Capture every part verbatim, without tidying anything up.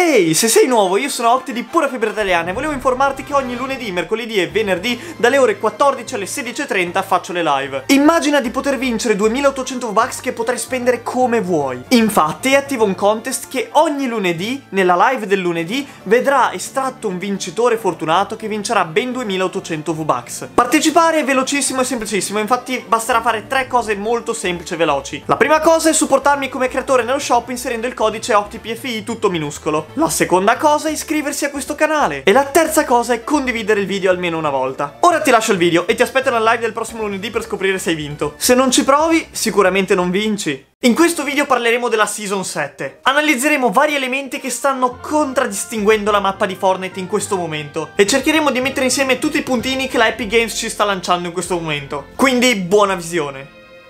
Ehi, se sei nuovo, io sono Octi di Pura Fibra Italiana e volevo informarti che ogni lunedì, mercoledì e venerdì dalle ore quattordici alle sedici e trenta faccio le live. Immagina di poter vincere duemilaottocento V-Bucks che potrai spendere come vuoi. Infatti attivo un contest che ogni lunedì, nella live del lunedì, vedrà estratto un vincitore fortunato che vincerà ben duemilaottocento V-Bucks. Partecipare è velocissimo e semplicissimo, infatti basterà fare tre cose molto semplici e veloci. La prima cosa è supportarmi come creatore nello shop inserendo il codice OctiPFI tutto minuscolo. La seconda cosa è iscriversi a questo canale. E la terza cosa è condividere il video almeno una volta. Ora ti lascio il video e ti aspetto nella live del prossimo lunedì per scoprire se hai vinto. Se non ci provi, sicuramente non vinci. In questo video parleremo della Season sette. Analizzeremo vari elementi che stanno contraddistinguendo la mappa di Fortnite in questo momento e cercheremo di mettere insieme tutti i puntini che la Epic Games ci sta lanciando in questo momento. Quindi buona visione.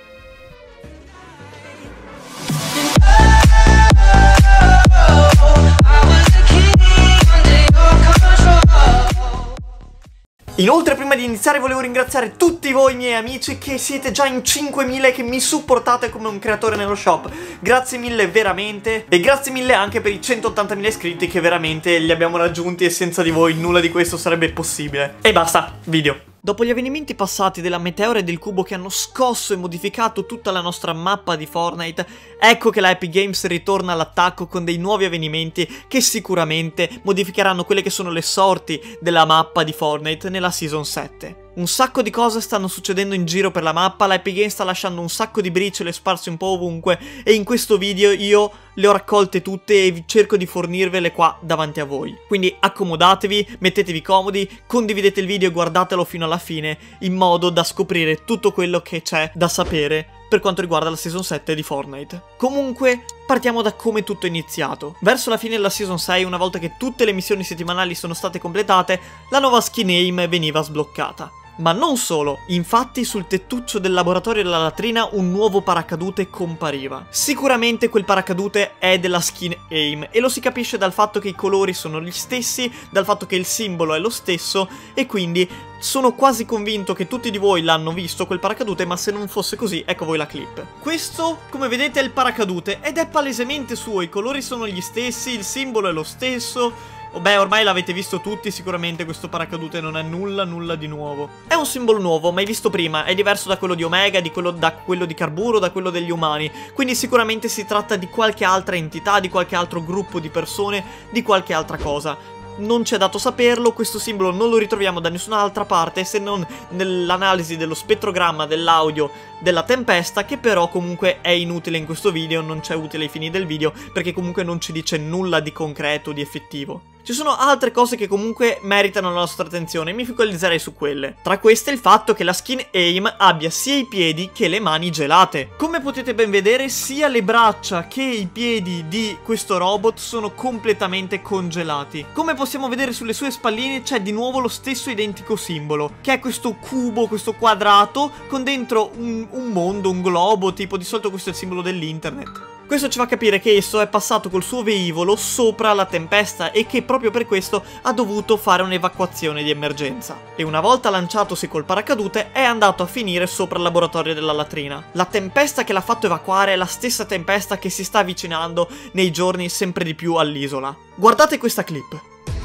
Inoltre, prima di iniziare volevo ringraziare tutti voi miei amici che siete già in cinquemila e che mi supportate come un creatore nello shop. Grazie mille veramente, e grazie mille anche per i centottantamila iscritti che veramente li abbiamo raggiunti e senza di voi nulla di questo sarebbe possibile. E basta, video. Dopo gli avvenimenti passati della meteora e del cubo che hanno scosso e modificato tutta la nostra mappa di Fortnite, ecco che la Epic Games ritorna all'attacco con dei nuovi avvenimenti che sicuramente modificheranno quelle che sono le sorti della mappa di Fortnite nella Season sette. Un sacco di cose stanno succedendo in giro per la mappa, la Epic Games sta lasciando un sacco di briciole sparse un po' ovunque e in questo video io le ho raccolte tutte e cerco di fornirvele qua davanti a voi. Quindi accomodatevi, mettetevi comodi, condividete il video e guardatelo fino alla fine in modo da scoprire tutto quello che c'è da sapere per quanto riguarda la Season sette di Fortnite. Comunque, partiamo da come tutto è iniziato. Verso la fine della Season sei, una volta che tutte le missioni settimanali sono state completate, la nuova skin aim veniva sbloccata. Ma non solo, infatti sul tettuccio del laboratorio della latrina un nuovo paracadute compariva. Sicuramente quel paracadute è della skin aim e lo si capisce dal fatto che i colori sono gli stessi, dal fatto che il simbolo è lo stesso e quindi sono quasi convinto che tutti di voi l'hanno visto quel paracadute, ma se non fosse così, ecco voi la clip. Questo, come vedete, è il paracadute ed è palesemente suo, i colori sono gli stessi, il simbolo è lo stesso. Oh beh, ormai l'avete visto tutti, sicuramente questo paracadute non è nulla, nulla di nuovo. È un simbolo nuovo, mai visto prima, è diverso da quello di Omega, di quello, da quello di Carburo, da quello degli umani. Quindi sicuramente si tratta di qualche altra entità, di qualche altro gruppo di persone, di qualche altra cosa. Non c'è dato saperlo, questo simbolo non lo ritroviamo da nessun'altra parte se non nell'analisi dello spettrogramma dell'audio della tempesta, che però comunque è inutile in questo video, non c'è utile ai fini del video, perché comunque non ci dice nulla di concreto, di effettivo. Ci sono altre cose che comunque meritano la nostra attenzione e mi focalizzerei su quelle. Tra queste il fatto che la skin aim abbia sia i piedi che le mani gelate. Come potete ben vedere, sia le braccia che i piedi di questo robot sono completamente congelati. Come possiamo vedere sulle sue spalline c'è di nuovo lo stesso identico simbolo, che è questo cubo, questo quadrato con dentro un, un mondo, un globo, tipo di solito questo è il simbolo dell'internet. Questo ci fa capire che esso è passato col suo velivolo sopra la tempesta e che proprio per questo ha dovuto fare un'evacuazione di emergenza. E una volta lanciatosi col paracadute è andato a finire sopra il laboratorio della latrina. La tempesta che l'ha fatto evacuare è la stessa tempesta che si sta avvicinando nei giorni sempre di più all'isola. Guardate questa clip.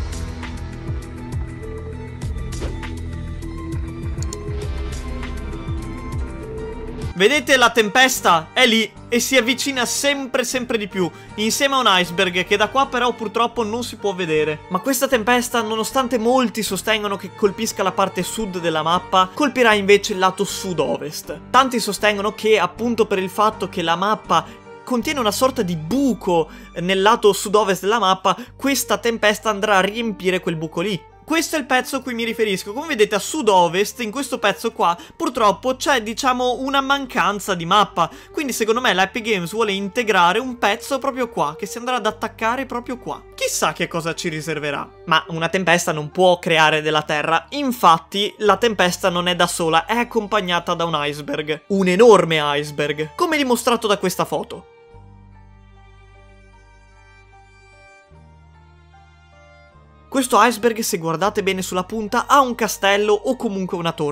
Vedete, la tempesta è lì e si avvicina sempre sempre di più, insieme a un iceberg che da qua però purtroppo non si può vedere. Ma questa tempesta, nonostante molti sostengono che colpisca la parte sud della mappa, colpirà invece il lato sud-ovest. Tanti sostengono che appunto per il fatto che la mappa contiene una sorta di buco nel lato sud-ovest della mappa, questa tempesta andrà a riempire quel buco lì. Questo è il pezzo a cui mi riferisco. Come vedete a sud-ovest, in questo pezzo qua, purtroppo c'è, diciamo, una mancanza di mappa. Quindi secondo me l'Epic Games vuole integrare un pezzo proprio qua, che si andrà ad attaccare proprio qua. Chissà che cosa ci riserverà. Ma una tempesta non può creare della terra. Infatti la tempesta non è da sola, è accompagnata da un iceberg. Un enorme iceberg, come dimostrato da questa foto. Questo iceberg, se guardate bene sulla punta, ha un castello o comunque una torre,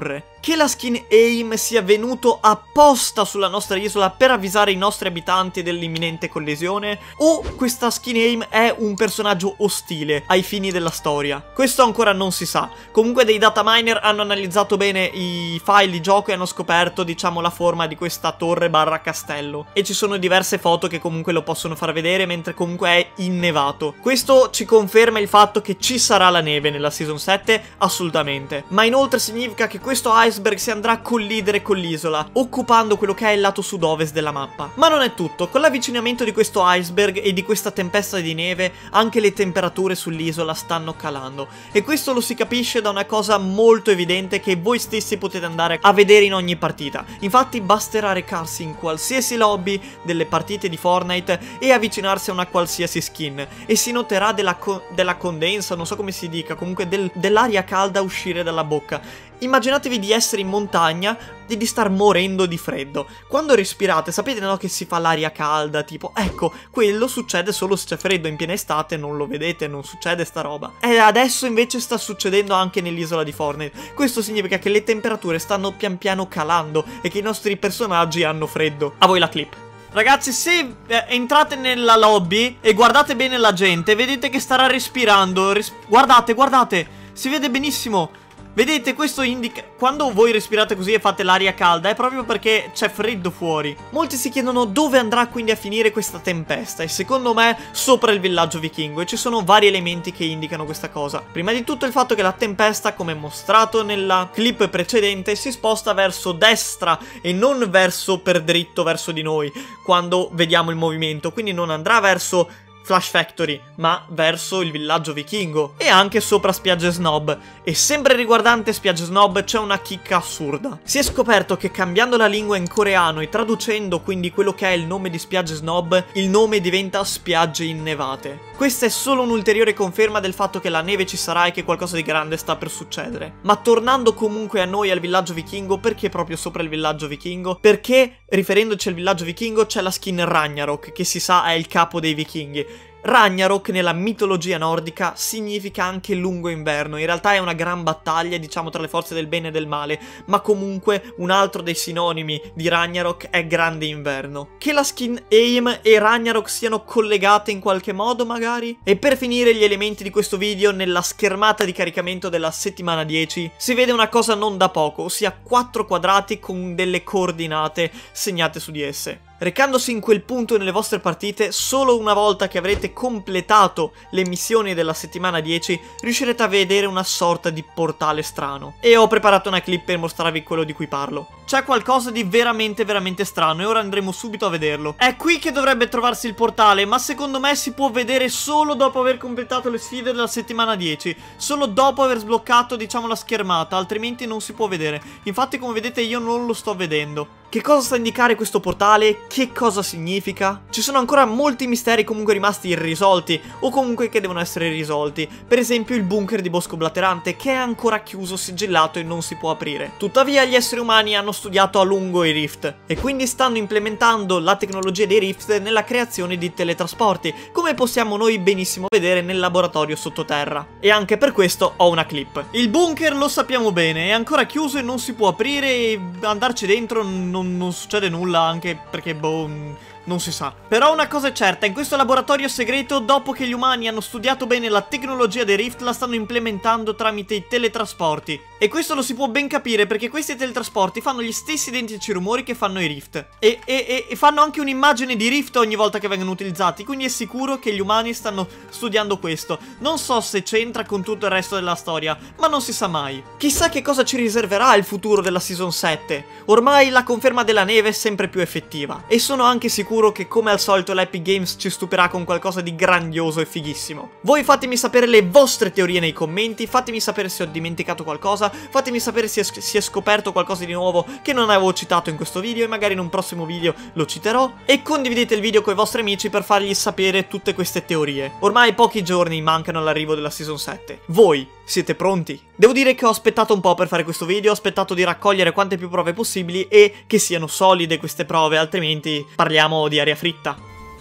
che la skin AIM sia venuto apposta sulla nostra isola per avvisare i nostri abitanti dell'imminente collisione, o questa skin AIM è un personaggio ostile ai fini della storia. Questo ancora non si sa. Comunque dei data miner hanno analizzato bene i file di gioco e hanno scoperto, diciamo, la forma di questa torre barra castello, e ci sono diverse foto che comunque lo possono far vedere, mentre comunque è innevato. Questo ci conferma il fatto che ci sarà la neve nella season sette, assolutamente, ma inoltre significa che questo iceberg si andrà a collidere con l'isola, occupando quello che è il lato sud-ovest della mappa. Ma non è tutto. Con l'avvicinamento di questo iceberg e di questa tempesta di neve, anche le temperature sull'isola stanno calando, e questo lo si capisce da una cosa molto evidente che voi stessi potete andare a vedere in ogni partita. Infatti basterà recarsi in qualsiasi lobby delle partite di Fortnite e avvicinarsi a una qualsiasi skin, e si noterà della, co della condensa, non so come si dica, comunque del dell'aria calda uscire dalla bocca. Immaginatevi di essere in montagna e di star morendo di freddo. Quando respirate, sapete, no, che si fa l'aria calda, tipo, ecco, quello succede solo se c'è freddo. In piena estate non lo vedete, non succede sta roba. E adesso invece sta succedendo anche nell'isola di Fortnite. Questo significa che le temperature stanno pian piano calando e che i nostri personaggi hanno freddo. A voi la clip. Ragazzi, se eh, entrate nella lobby e guardate bene la gente, vedete che starà respirando. Res guardate, guardate, si vede benissimo. Vedete, questo indica... Quando voi respirate così e fate l'aria calda è proprio perché c'è freddo fuori. Molti si chiedono dove andrà quindi a finire questa tempesta, e secondo me sopra il villaggio vichingo, e ci sono vari elementi che indicano questa cosa. Prima di tutto il fatto che la tempesta, come mostrato nella clip precedente, si sposta verso destra e non verso per dritto verso di noi quando vediamo il movimento, quindi non andrà verso Flash Factory, ma verso il villaggio vichingo, e anche sopra Spiagge Snob. E sempre riguardante Spiagge Snob c'è una chicca assurda. Si è scoperto che cambiando la lingua in coreano e traducendo quindi quello che è il nome di Spiagge Snob, il nome diventa Spiagge Innevate. Questa è solo un'ulteriore conferma del fatto che la neve ci sarà e che qualcosa di grande sta per succedere. Ma tornando comunque a noi al villaggio vichingo, perché proprio sopra il villaggio vichingo? Perché, riferendoci al villaggio vichingo, c'è la skin Ragnarok, che si sa è il capo dei vichinghi. Ragnarok nella mitologia nordica significa anche lungo inverno. In realtà è una gran battaglia, diciamo, tra le forze del bene e del male, ma comunque un altro dei sinonimi di Ragnarok è grande inverno. Che la skin AIM e Ragnarok siano collegate in qualche modo magari? E per finire gli elementi di questo video, nella schermata di caricamento della settimana dieci si vede una cosa non da poco, ossia quattro quadrati con delle coordinate segnate su di esse. Recandosi in quel punto nelle vostre partite, solo una volta che avrete completato le missioni della settimana dieci, riuscirete a vedere una sorta di portale strano. E ho preparato una clip per mostrarvi quello di cui parlo. C'è qualcosa di veramente veramente strano e ora andremo subito a vederlo. È qui che dovrebbe trovarsi il portale, ma secondo me si può vedere solo dopo aver completato le sfide della settimana dieci. Solo dopo aver sbloccato, diciamo, la schermata, altrimenti non si può vedere. Infatti, come vedete, io non lo sto vedendo. Che cosa sta a indicare questo portale? Che cosa significa? Ci sono ancora molti misteri comunque rimasti irrisolti, o comunque che devono essere risolti. Per esempio il bunker di Bosco Blaterante, che è ancora chiuso, sigillato e non si può aprire. Tuttavia gli esseri umani hanno studiato a lungo i rift, e quindi stanno implementando la tecnologia dei rift nella creazione di teletrasporti, come possiamo noi benissimo vedere nel laboratorio sottoterra. E anche per questo ho una clip. Il bunker, lo sappiamo bene, è ancora chiuso e non si può aprire, e andarci dentro non non succede nulla, anche perché, boh, non si sa. Però una cosa è certa, in questo laboratorio segreto, dopo che gli umani hanno studiato bene la tecnologia dei rift, la stanno implementando tramite i teletrasporti. E questo lo si può ben capire perché questi teletrasporti fanno gli stessi identici rumori che fanno i rift. E, e, e fanno anche un'immagine di rift ogni volta che vengono utilizzati, quindi è sicuro che gli umani stanno studiando questo. Non so se c'entra con tutto il resto della storia, ma non si sa mai. Chissà che cosa ci riserverà il futuro della season sette. Ormai la conferma della neve è sempre più effettiva, e sono anche sicuro che come al solito l'Epic Games ci stupirà con qualcosa di grandioso e fighissimo. Voi fatemi sapere le vostre teorie nei commenti, fatemi sapere se ho dimenticato qualcosa, fatemi sapere se si è scoperto qualcosa di nuovo che non avevo citato in questo video e magari in un prossimo video lo citerò, e condividete il video con i vostri amici per fargli sapere tutte queste teorie. Ormai pochi giorni mancano all'arrivo della season sette. Voi siete pronti? Devo dire che ho aspettato un po' per fare questo video, ho aspettato di raccogliere quante più prove possibili e che siano solide queste prove, altrimenti parliamo di aria fritta.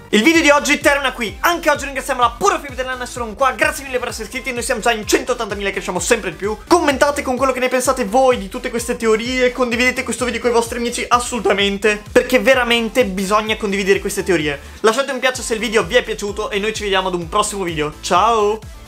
Il video di oggi termina qui. Anche oggi ringraziamo la pura fibra dell'Annesson qua. Grazie mille per essere iscritti. Noi siamo già in centottantamila e cresciamo sempre di più. Commentate con quello che ne pensate voi di tutte queste teorie. Condividete questo video con i vostri amici assolutamente, perché veramente bisogna condividere queste teorie. Lasciate un piace se il video vi è piaciuto e noi ci vediamo ad un prossimo video. Ciao!